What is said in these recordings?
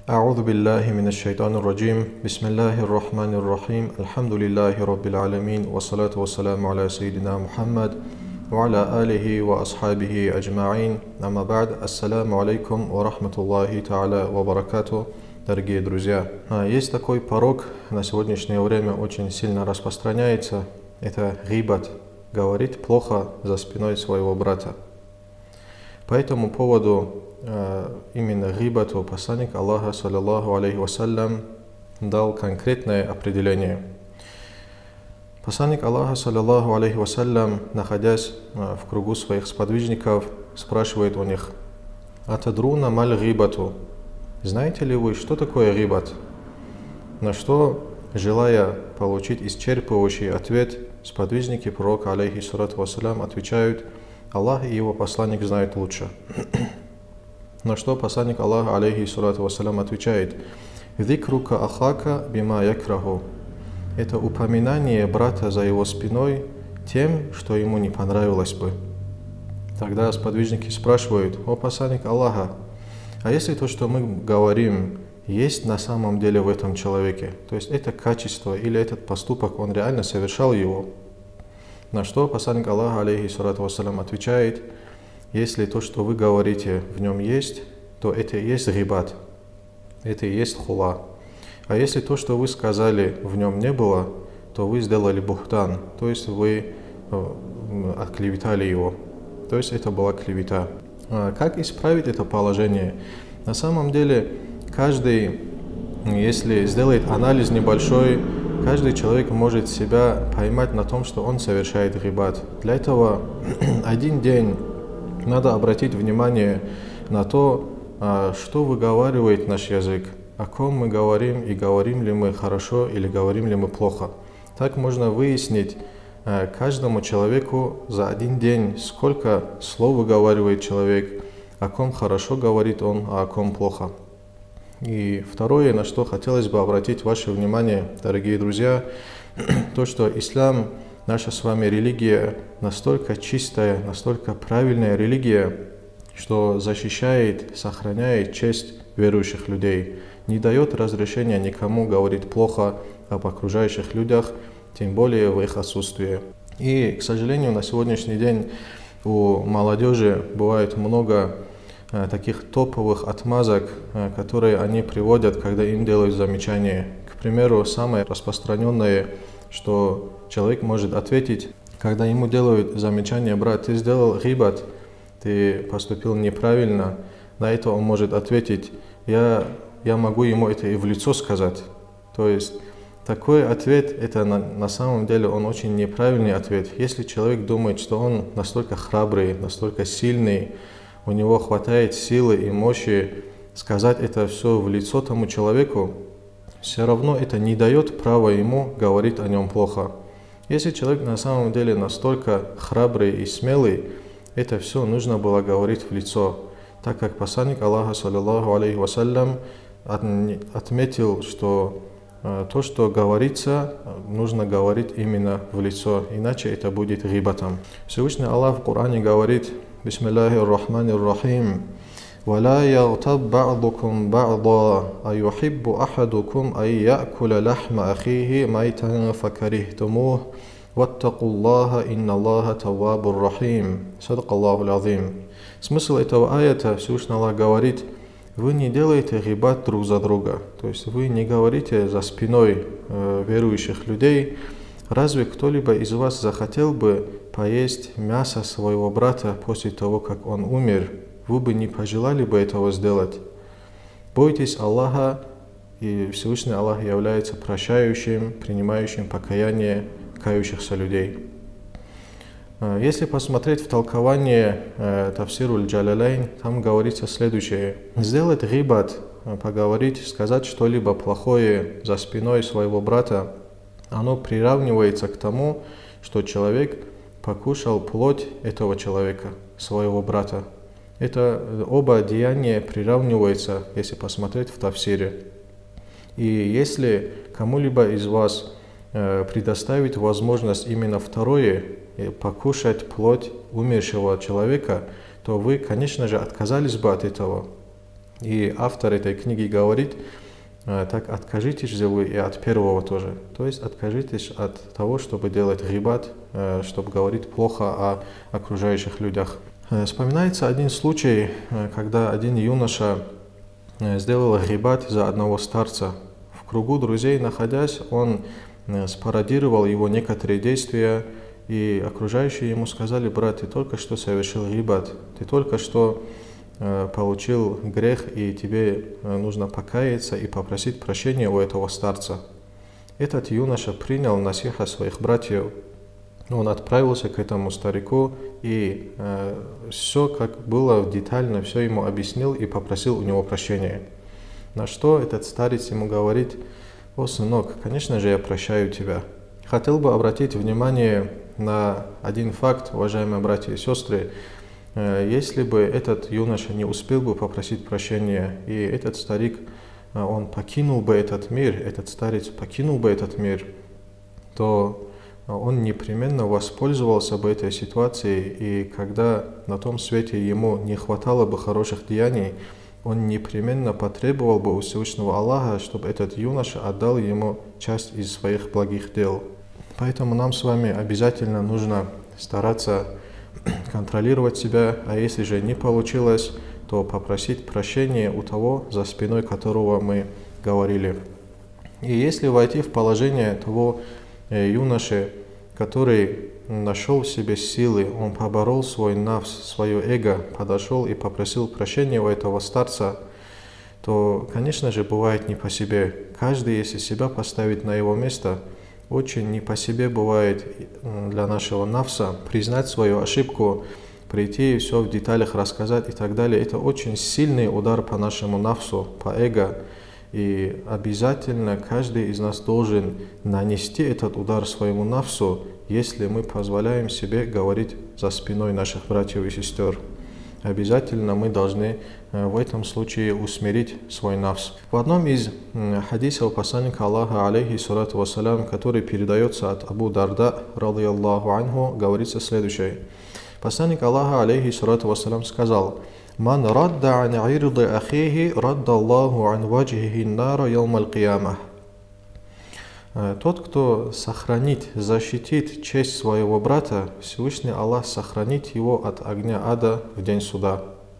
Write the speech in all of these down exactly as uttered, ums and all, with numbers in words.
أعوذ بالله من الشيطان الرجيم بسم الله الرحمن الرحيم الحمد لله رب العالمين والصلاة والسلام على سيدنا محمد وعلى آله وأصحابه أجمعين أما بعد السلام عليكم ورحمة الله تعالى وبركاته. Дорогие друзья, есть такой порок, на сегодняшнее время очень сильно распространяется, это гибат, говорить плохо за спиной своего брата. По этому поводу именно гибату посланник Аллаха, саллаллаху алейхи вассалям, дал конкретное определение. Посланник Аллаха, саллаллаху алейхи вассалям, находясь в кругу своих сподвижников, спрашивает у них: «Атадруна маль гибату?» Знаете ли вы, что такое гибат? На что, желая получить исчерпывающий ответ, сподвижники пророка, алейхи салату вассалям, отвечают: «Аллах и его посланник знают лучше». На что посланник Аллаха, алейхи салату вассалям, отвечает: «Зикрука ахака бима якраху». Это упоминание брата за его спиной тем, что ему не понравилось бы. Тогда сподвижники спрашивают: «О посланник Аллаха, а если то, что мы говорим, есть на самом деле в этом человеке, то есть это качество или этот поступок, он реально совершал его?» На что посланник Аллаха, алейхи салату вассалям, отвечает: «Если то, что вы говорите, в нем есть, то это и есть гибат, это и есть хула. А если то, что вы сказали, в нем не было, то вы сделали бухтан, то есть вы отклеветали его, то есть это была клевета». Как исправить это положение? На самом деле, каждый, если сделает анализ небольшой, каждый человек может себя поймать на том, что он совершает гибат. Для этого один день надо обратить внимание на то, что выговаривает наш язык, о ком мы говорим и говорим ли мы хорошо или говорим ли мы плохо. Так можно выяснить каждому человеку за один день, сколько слов выговаривает человек, о ком хорошо говорит он, а о ком плохо. И второе, на что хотелось бы обратить ваше внимание, дорогие друзья, то, что ислам, наша с вами религия, настолько чистая, настолько правильная религия, что защищает, сохраняет честь верующих людей, не дает разрешения никому говорить плохо об окружающих людях, тем более в их отсутствии. И, к сожалению, на сегодняшний день у молодежи бывает много э, таких топовых отмазок, э, которые они приводят, когда им делают замечания. К примеру, самое распространенное, что человек может ответить, когда ему делают замечание: «Брат, ты сделал гибат, ты поступил неправильно». На это он может ответить: «Я, я могу ему это и в лицо сказать». То есть такой ответ, это на, на самом деле он очень неправильный ответ. Если человек думает, что он настолько храбрый, настолько сильный, у него хватает силы и мощи сказать это все в лицо тому человеку, все равно это не дает права ему говорить о нем плохо. Если человек на самом деле настолько храбрый и смелый, это все нужно было говорить в лицо, так как посланник Аллаха, саллаллаху алейхи вассалям, отметил, что то, что говорится, нужно говорить именно в лицо, иначе это будет гибатом. Всевышний Аллах в Коране говорит: «Бисмиллахи р-Рахмани р-Рахим, وَلَا يَغْتَبْ بَعْضُكُمْ بَعْضًا أَيُحِبُّ أَحَدُكُمْ أَن يَأْكُلَ لَحْمَ أَخِيهِ مَيْتًا فَكَرِهْتُمُوهُ وَاتَّقُوا اللَّهَ إِنَّ اللَّهَ تَوَّابٌ رَحِيمٌ». Садак Аллаху ал-Азим. Смысл этого аята, Всевышний Аллах говорит: вы не делаете гибат друг за друга, то есть вы не говорите за спиной э, верующих людей. Разве кто-либо из вас захотел бы поесть мясо своего брата после того, как он умер? Вы бы не пожелали бы этого сделать? Бойтесь Аллаха, и Всевышний Аллах является прощающим, принимающим покаяние кающихся людей. Если посмотреть в толкование э, Тафсируль Джалялайн, там говорится следующее: сделать гибат, поговорить, сказать что-либо плохое за спиной своего брата, оно приравнивается к тому, что человек покушал плоть этого человека, своего брата. Это оба деяния приравниваются, если посмотреть в Тафсире. И если кому-либо из вас э, предоставить возможность именно второе, покушать плоть умершего человека, то вы, конечно же, отказались бы от этого. И автор этой книги говорит: так откажитесь же вы и от первого тоже. То есть откажитесь от того, чтобы делать гибат, чтобы говорить плохо о окружающих людях. Вспоминается один случай, когда один юноша сделал гибат за одного старца. В кругу друзей находясь, он спародировал его некоторые действия, и окружающие ему сказали: брат, ты только что совершил гибат, ты только что получил грех, и тебе нужно покаяться и попросить прощения у этого старца. Этот юноша принял насиха своих братьев, он отправился к этому старику и э, все, как было детально, все ему объяснил и попросил у него прощения. На что этот старец ему говорит: о, сынок, конечно же, я прощаю тебя. Хотел бы обратить внимание на один факт, уважаемые братья и сестры. Если бы этот юноша не успел бы попросить прощения, и этот старик, он покинул бы этот мир, этот старец покинул бы этот мир, то он непременно воспользовался бы этой ситуацией, и когда на том свете ему не хватало бы хороших деяний, он непременно потребовал бы у Всевышнего Аллаха, чтобы этот юноша отдал ему часть из своих благих дел. Поэтому нам с вами обязательно нужно стараться контролировать себя, а если же не получилось, то попросить прощения у того, за спиной которого мы говорили. И если войти в положение того юноши, который нашел в себе силы, он поборол свой нафс, свое эго, подошел и попросил прощения у этого старца, то, конечно же, бывает не по себе. Каждый, если себя поставить на его место, очень не по себе бывает для нашего нафса признать свою ошибку, прийти и все в деталях рассказать и так далее. Это очень сильный удар по нашему нафсу, по эго. И обязательно каждый из нас должен нанести этот удар своему нафсу, если мы позволяем себе говорить за спиной наших братьев и сестер. Обязательно мы должны в этом случае усмирить свой нафс. В одном из хадисов посланника Аллаха, алейхи салату вассалям, который передается от Абу Дарда, радийаллаху анху, говорится следующее. Посланник Аллаха, алейхи салату вассалям, сказал: «Ман радда ан ирды ахихи, радда Аллаху ан ваджихи нара яум аль-киямах». Тот, кто сохранит, защитит честь своего брата, Всевышний Аллах сохранит его от огня ада в день суда.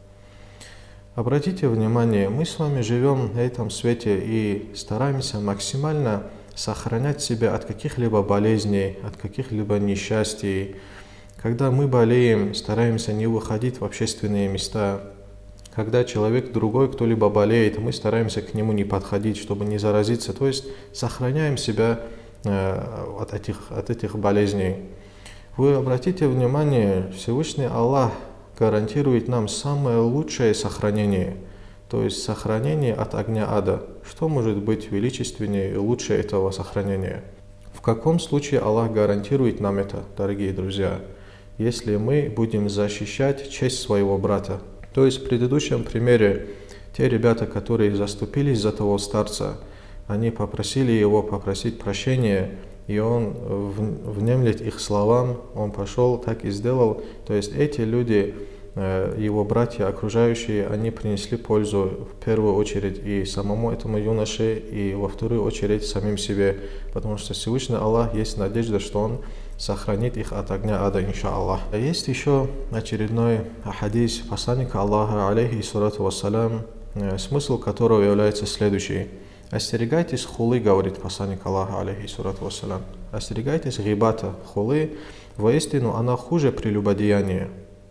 Обратите внимание, мы с вами живем на этом свете и стараемся максимально сохранять себя от каких-либо болезней, от каких-либо несчастий. Когда мы болеем, стараемся не выходить в общественные места. Когда человек другой, кто-либо болеет, мы стараемся к нему не подходить, чтобы не заразиться. То есть сохраняем себя э, от, этих, от этих болезней. Вы обратите внимание, Всевышний Аллах гарантирует нам самое лучшее сохранение. То есть сохранение от огня ада. Что может быть величественнее и лучше этого сохранения? В каком случае Аллах гарантирует нам это, дорогие друзья? Если мы будем защищать честь своего брата. То есть в предыдущем примере те ребята, которые заступились за того старца, они попросили его попросить прощения, и он внемлет их словам, он пошел, так и сделал. То есть эти люди, его братья, окружающие, они принесли пользу в первую очередь и самому этому юноше, и во вторую очередь самим себе, потому что Всевышний Аллах есть надежда, что он сохранит их от огня ада, иншаллах. Есть еще очередной хадис посланника Аллаха, алейхи салату вассалям, смысл которого является следующий. Остерегайтесь хулы, говорит посланник Аллаха, алейхи салату вассалям. Остерегайтесь гибата, хулы, воистину она хуже прелюбодеяния.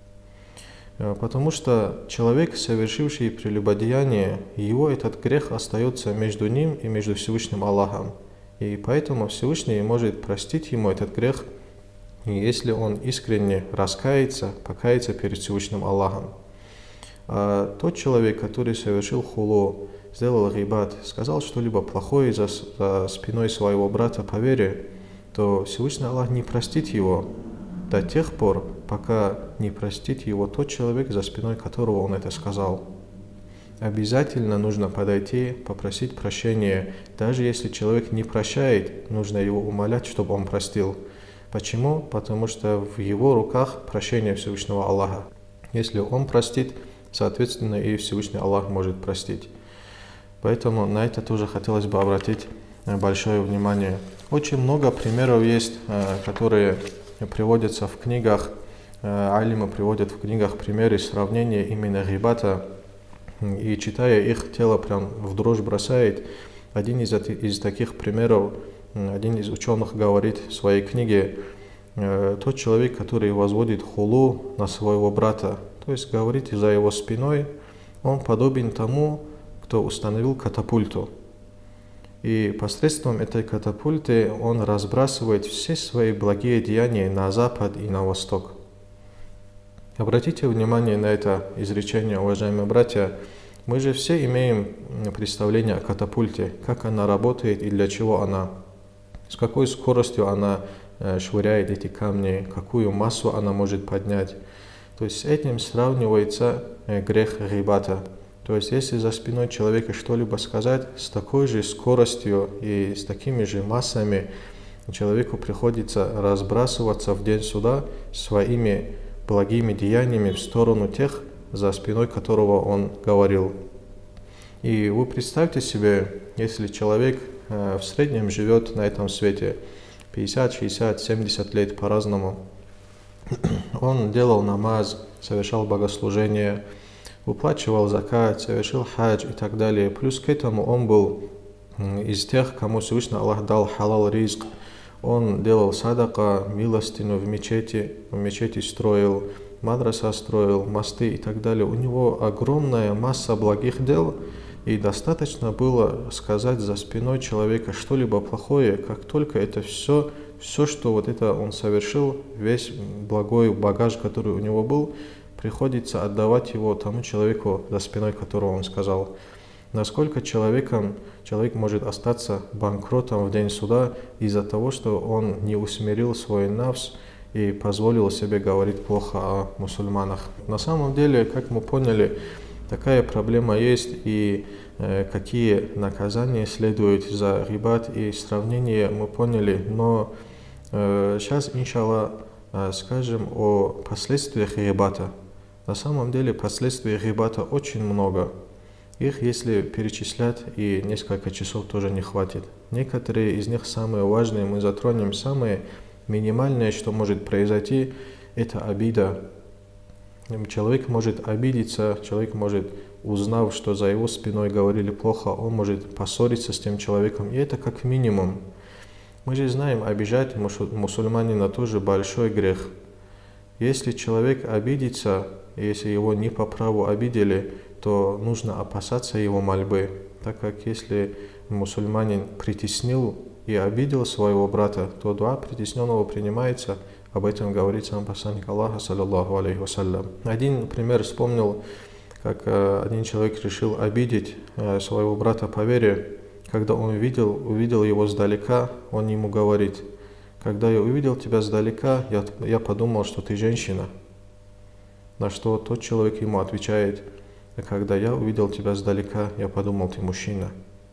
Потому что человек, совершивший прелюбодеяние, его этот грех остается между ним и между Всевышним Аллахом. И поэтому Всевышний может простить ему этот грех, если он искренне раскается, покается перед Всевышним Аллахом. А тот человек, который совершил хулу, сделал гибат, сказал что-либо плохое за, за спиной своего брата по вере, то Всевышний Аллах не простит его до тех пор, пока не простит его тот человек, за спиной которого он это сказал. Обязательно нужно подойти, попросить прощения. Даже если человек не прощает, нужно его умолять, чтобы он простил. Почему? Потому что в его руках прощение Всевышнего Аллаха. Если он простит, соответственно, и Всевышний Аллах может простить. Поэтому на это тоже хотелось бы обратить большое внимание. Очень много примеров есть, которые приводятся в книгах, алимы приводят в книгах примеры сравнения именно гибата, и читая их, тело прям в дрожь бросает. Один из, из таких примеров, один из ученых говорит в своей книге: тот человек, который возводит хулу на своего брата, то есть говорит за его спиной, он подобен тому, кто установил катапульту. И посредством этой катапульты он разбрасывает все свои благие деяния на запад и на восток. Обратите внимание на это изречение, уважаемые братья. Мы же все имеем представление о катапульте, как она работает и для чего она, с какой скоростью она швыряет эти камни, какую массу она может поднять. То есть с этим сравнивается грех гибата. То есть если за спиной человека что-либо сказать, с такой же скоростью и с такими же массами человеку приходится разбрасываться в день суда своими благими деяниями в сторону тех, за спиной которого он говорил. И вы представьте себе, если человек в среднем живет на этом свете пятьдесят, шестьдесят, семьдесят лет по-разному, он делал намаз, совершал богослужение, выплачивал закат, совершил хадж и так далее. Плюс к этому он был из тех, кому Всевышний Аллах дал халал ризк. Он делал садака, милостину в мечети, в мечети строил, мадраса строил, мосты и так далее. У него огромная масса благих дел, и достаточно было сказать за спиной человека что-либо плохое, как только это все, все, что вот это он совершил, весь благой багаж, который у него был, приходится отдавать его тому человеку, за спиной которого он сказал. Насколько человеком, человек может остаться банкротом в день суда из-за того, что он не усмирил свой нафс и позволил себе говорить плохо о мусульманах. На самом деле, как мы поняли, такая проблема есть, и э, какие наказания следуют за гибат и сравнение мы поняли. Но э, сейчас, иншаллах, э, скажем о последствиях гибата. На самом деле последствий гибата очень много. Их, если перечислять, и несколько часов тоже не хватит. Некоторые из них самые важные мы затронем. Самые минимальное, что может произойти, это обида. Человек может обидеться, человек может, узнав, что за его спиной говорили плохо, он может поссориться с тем человеком, и это как минимум. Мы же знаем, обижать мусульманина тоже большой грех. Если человек обидится, если его не по праву обидели, то нужно опасаться его мольбы, так как если мусульманин притеснил и обидел своего брата, то дуа притесненного принимается. Об этом говорит сам посланник Аллаха, саллаллаху алейхи вассалям. Один пример вспомнил, как один человек решил обидеть своего брата по вере. Когда он увидел, увидел его сдалека, он ему говорит: когда я увидел тебя сдалека, я, я подумал, что ты женщина. На что тот человек ему отвечает: когда я увидел тебя сдалека, я подумал, ты мужчина.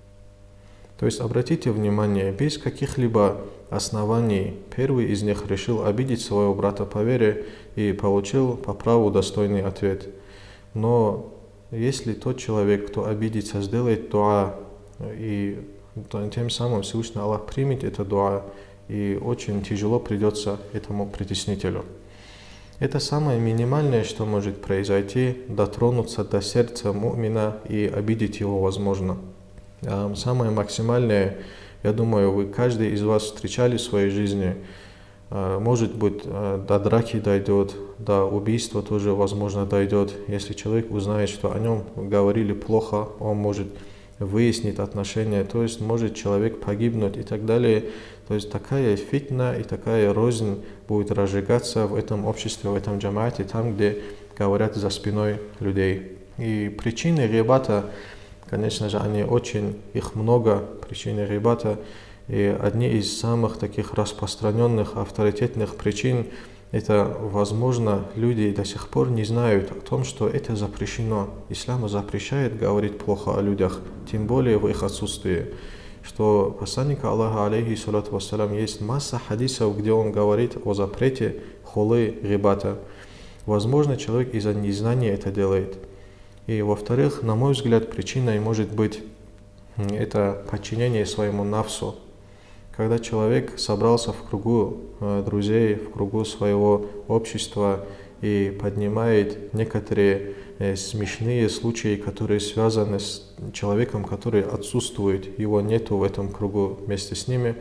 То есть обратите внимание, без каких-либо оснований первый из них решил обидеть своего брата по вере и получил по праву достойный ответ. Но если тот человек, кто обидится, сделает дуа, и тем самым Всевышний Аллах примет это дуа, и очень тяжело придется этому притеснителю. Это самое минимальное, что может произойти, дотронуться до сердца му'мина и обидеть его возможно. А самое максимальное, я думаю, вы каждый из вас встречали в своей жизни, может быть, до драки дойдет, до убийства тоже, возможно, дойдет. Если человек узнает, что о нем говорили плохо, он может выяснить отношения, то есть может человек погибнуть и так далее. То есть такая фитна и такая рознь будет разжигаться в этом обществе, в этом джамаате, там, где говорят за спиной людей. И причины гибата, конечно же, они очень, их много, причины гибата. И одни из самых таких распространенных, авторитетных причин, это, возможно, люди до сих пор не знают о том, что это запрещено. Ислам запрещает говорить плохо о людях, тем более в их отсутствии. Что посланника Аллаха, алейхи салату вассалям, есть масса хадисов, где он говорит о запрете хулы гибата. Возможно, человек из-за незнания это делает. И, во-вторых, на мой взгляд, причиной может быть это подчинение своему нафсу. Когда человек собрался в кругу э, друзей, в кругу своего общества и поднимает некоторые э, смешные случаи, которые связаны с человеком, который отсутствует, его нету в этом кругу вместе с ними,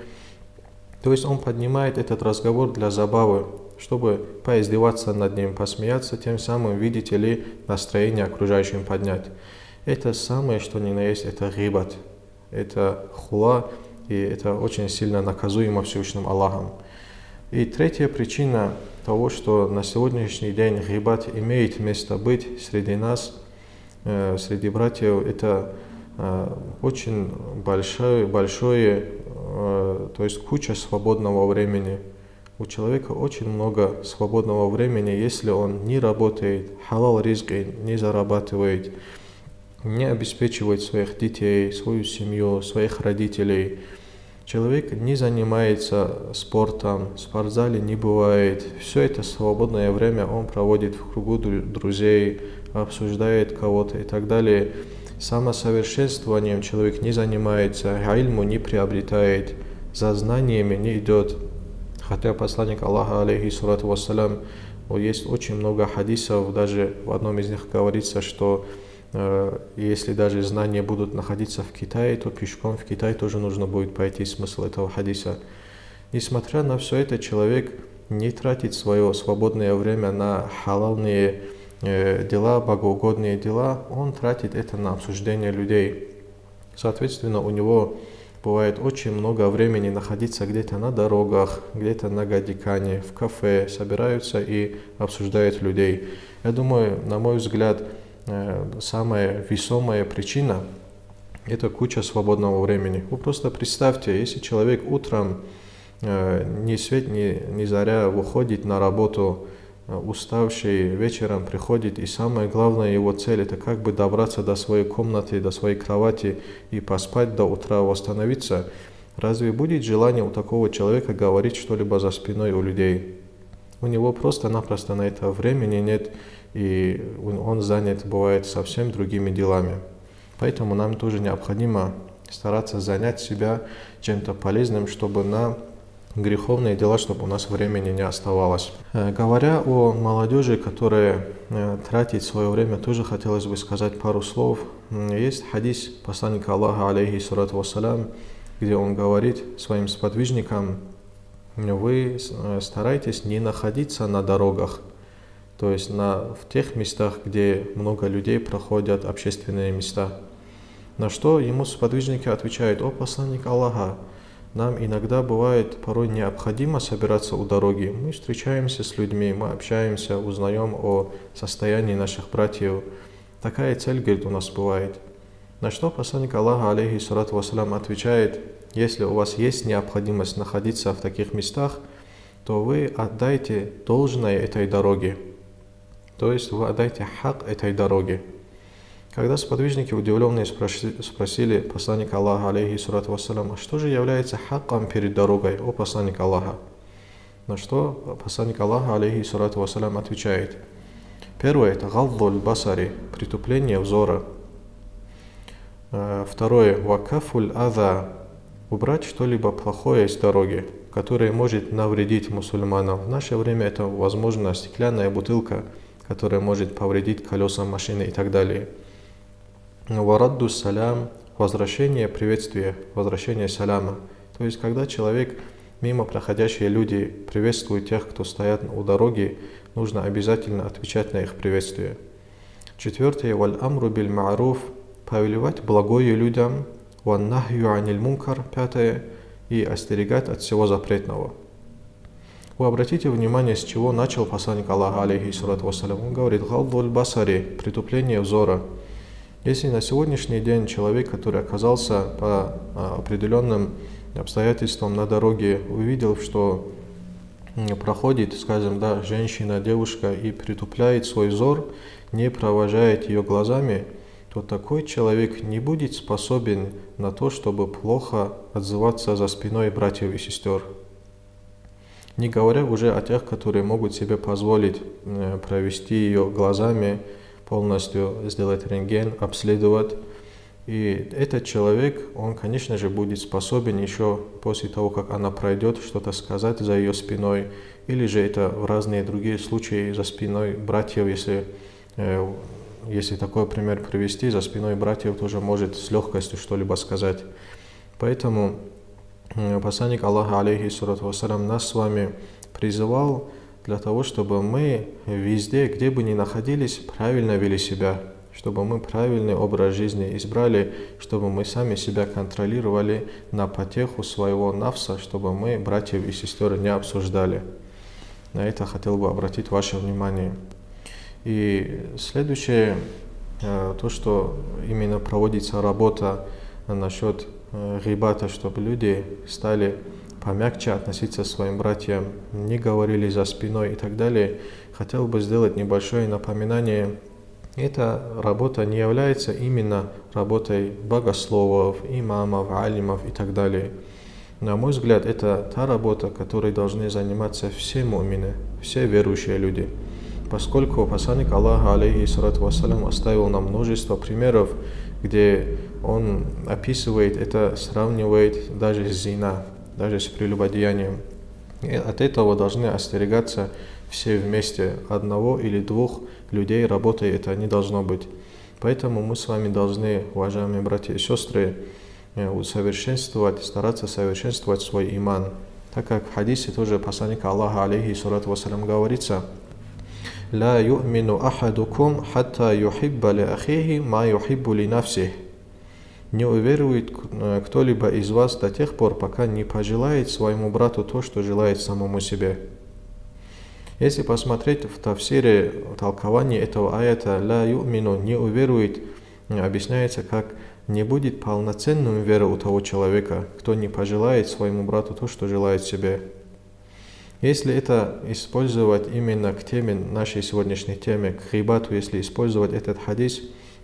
то есть он поднимает этот разговор для забавы, чтобы поиздеваться над ним, посмеяться, тем самым, видите ли, настроение окружающим поднять. Это самое, что ни на есть, это гибат, это хула, и это очень сильно наказуемо Всевышним Аллахом. И третья причина того, что на сегодняшний день гибат имеет место быть среди нас, э, среди братьев, это э, очень большое, большое э, то есть куча свободного времени. У человека очень много свободного времени, если он не работает, халал ризки не зарабатывает, не обеспечивает своих детей, свою семью, своих родителей. Человек не занимается спортом, в спортзале не бывает. Все это свободное время он проводит в кругу друзей, обсуждает кого-то и так далее. Самосовершенствованием человек не занимается, ильму не приобретает, за знаниями не идет. Хотя посланник Аллаха, алейхиссалату вассалям, есть очень много хадисов, даже в одном из них говорится, что э, если даже знания будут находиться в Китае, то пешком в Китай тоже нужно будет пойти, смысл этого хадиса. Несмотря на все это, человек не тратит свое свободное время на халалные э, дела, богоугодные дела, он тратит это на обсуждение людей. Соответственно, у него бывает очень много времени находиться где-то на дорогах, где-то на гадикане, в кафе, собираются и обсуждают людей. Я думаю, на мой взгляд, самая весомая причина – это куча свободного времени. Вы просто представьте, если человек утром ни свет, ни, ни заря выходит на работу, уставший, вечером приходит, и самое главное его цель – это как бы добраться до своей комнаты, до своей кровати и поспать до утра, восстановиться. Разве будет желание у такого человека говорить что-либо за спиной у людей? У него просто-напросто на это времени нет, и он занят, бывает, совсем другими делами. Поэтому нам тоже необходимо стараться занять себя чем-то полезным, чтобы на греховные дела, чтобы у нас времени не оставалось. Говоря о молодежи, которая тратит свое время, тоже хотелось бы сказать пару слов. Есть хадис посланника Аллаха, алейхиссалату вассалям, где он говорит своим сподвижникам: вы старайтесь не находиться на дорогах, то есть на, в тех местах, где много людей проходят, общественные места. На что ему сподвижники отвечают: о посланник Аллаха, нам иногда бывает порой необходимо собираться у дороги. Мы встречаемся с людьми, мы общаемся, узнаем о состоянии наших братьев. Такая цель, говорит, у нас бывает. На что посланник Аллаха, алейхиссалату вассалям, отвечает: если у вас есть необходимость находиться в таких местах, то вы отдайте должное этой дороге. То есть вы отдайте хак этой дороге. Когда сподвижники удивленные спросили посланника Аллаха, алейхиссалату вассалям: а что же является хаком перед дорогой, о посланник Аллаха? На что посланник Аллаха, алейхиссалату вассалям, отвечает: первое – это гаддуль басари, притупление взора. Второе – вакафуль аза, убрать что-либо плохое с дороги, которое может навредить мусульманам. В наше время это, возможно, стеклянная бутылка, которая может повредить колеса машины и так далее. Варадду салям, возвращение приветствия, возвращение саляма. То есть, когда человек, мимо проходящие люди приветствуют тех, кто стоят у дороги, нужно обязательно отвечать на их приветствие. Четвертое, валь амру биль мааруф, повелевать благое людям, ван нахью аниль мункар, пятое, и остерегать от всего запретного. Вы обратите внимание, с чего начал посланник Аллаха, алейхиссалату вассалям. Он говорит: гаддуль басари, притупление взора. Если на сегодняшний день человек, который оказался по определенным обстоятельствам на дороге, увидел, что проходит, скажем, да, женщина, девушка и притупляет свой взор, не провожает ее глазами, то такой человек не будет способен на то, чтобы плохо отзываться за спиной братьев и сестер. Не говоря уже о тех, которые могут себе позволить провести ее глазами, полностью сделать рентген, обследовать. И этот человек, он, конечно же, будет способен еще после того, как она пройдет, что-то сказать за ее спиной, или же это в разные другие случаи за спиной братьев, если, э, если такой пример привести, за спиной братьев тоже может с легкостью что-либо сказать. Поэтому э, посланник Аллаха, алейхиссалату вассалям, нас с вами призывал для того, чтобы мы везде, где бы ни находились, правильно вели себя, чтобы мы правильный образ жизни избрали, чтобы мы сами себя контролировали на потеху своего нафса, чтобы мы братьев и сестер не обсуждали. На это хотел бы обратить ваше внимание. И следующее, то, что именно проводится работа насчет гибата, чтобы люди стали помягче относиться к своим братьям, не говорили за спиной и так далее, хотел бы сделать небольшое напоминание. Эта работа не является именно работой богословов, имамов, алимов и так далее. На мой взгляд, это та работа, которой должны заниматься все мумины, все верующие люди. Поскольку посланник Аллаха, алейхиссалату вассалям, оставил нам множество примеров, где он описывает это, сравнивает даже с зина, даже с прелюбодеянием. И от этого должны остерегаться все вместе. Одного или двух людей работой это не должно быть. Поэтому мы с вами должны, уважаемые братья и сестры, усовершенствовать, стараться совершенствовать свой иман. Так как в хадисе тоже посланника Аллаха, алейхиссалату вассалям, говорится: «Ла ю'мину ахадукум хатта юхибба ли ахихи ма юхиббу ли нафсих». Не уверует кто-либо из вас до тех пор, пока не пожелает своему брату то, что желает самому себе. Если посмотреть в тафсире, толкование этого аята «ла ю'мину» не уверует, объясняется как «не будет полноценным верой у того человека, кто не пожелает своему брату то, что желает себе». Если это использовать именно к теме, нашей сегодняшней теме, к гибату, если использовать этот хадис,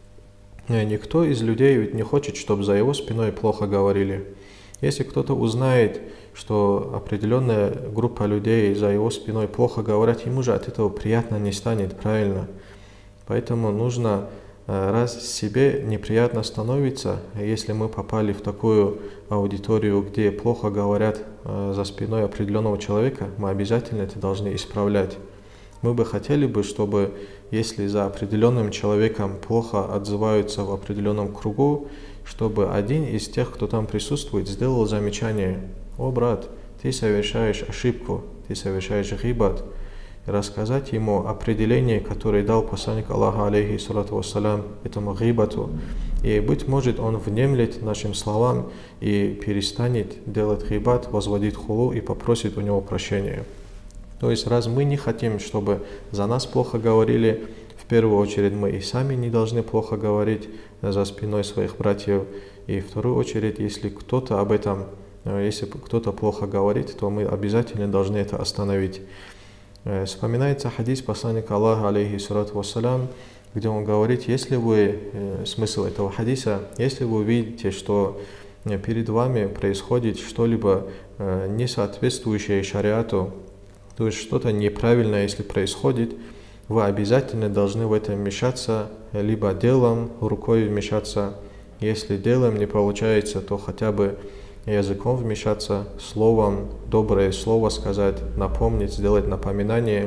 никто из людей ведь не хочет, чтобы за его спиной плохо говорили. Если кто-то узнает, что определенная группа людей за его спиной плохо говорят, ему же от этого приятно не станет, правильно? Поэтому нужно, раз себе неприятно становится, если мы попали в такую аудиторию, где плохо говорят за спиной определенного человека, мы обязательно это должны исправлять. Мы бы хотели бы, чтобы если за определенным человеком плохо отзываются в определенном кругу, чтобы один из тех, кто там присутствует, сделал замечание: «О, брат, ты совершаешь ошибку, ты совершаешь гибат», и рассказать ему определение, которое дал посланник Аллаха, алейхиссалату вассалям, этому гибату. И, быть может, он внемлет нашим словам и перестанет делать гибат, возводить хулу и попросит у него прощения. То есть, раз мы не хотим, чтобы за нас плохо говорили, в первую очередь мы и сами не должны плохо говорить за спиной своих братьев. И в вторую очередь, если кто-то об этом, если кто-то плохо говорит, то мы обязательно должны это остановить. Вспоминается хадис посланника Аллаха, алейхиссалату вассалям, где он говорит: если вы, смысл этого хадиса, если вы видите, что перед вами происходит что-либо не соответствующее шариату, то есть что-то неправильное, если происходит, вы обязательно должны в это вмешаться, либо делом, рукой вмешаться. Если делом не получается, то хотя бы языком вмешаться, словом, доброе слово сказать, напомнить, сделать напоминание.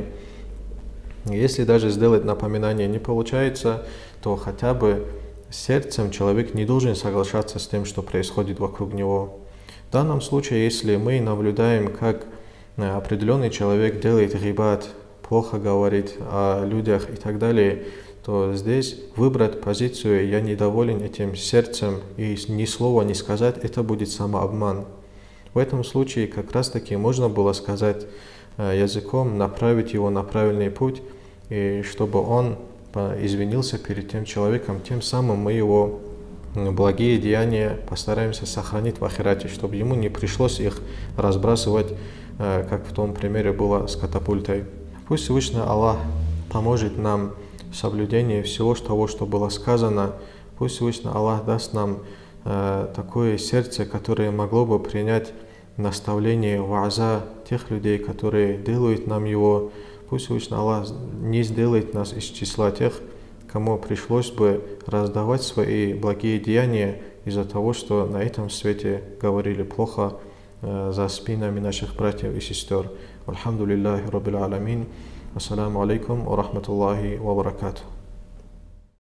Если даже сделать напоминание не получается, то хотя бы сердцем человек не должен соглашаться с тем, что происходит вокруг него. В данном случае, если мы наблюдаем, как определенный человек делает гибат, плохо говорит о людях и так далее, то здесь выбрать позицию «я недоволен этим сердцем» и ни слова не сказать, это будет самообман. В этом случае как раз таки можно было сказать языком, направить его на правильный путь, и чтобы он извинился перед тем человеком, тем самым мы его благие деяния постараемся сохранить в ахирате, чтобы ему не пришлось их разбрасывать, как в том примере было с катапультой. Пусть Всевышний Аллах поможет нам в соблюдении всего того, что было сказано. Пусть Всевышний Аллах даст нам э, такое сердце, которое могло бы принять наставление вааза тех людей, которые делают нам его. Пусть Всевышний Аллах не сделает нас из числа тех, кому пришлось бы раздавать свои благие деяния из-за того, что на этом свете говорили плохо э, за спинами наших братьев и сестер. Альхамдулиллахи Раббил Аламин. Ассаламу алейкум ва рахматуллахи ва баракатух.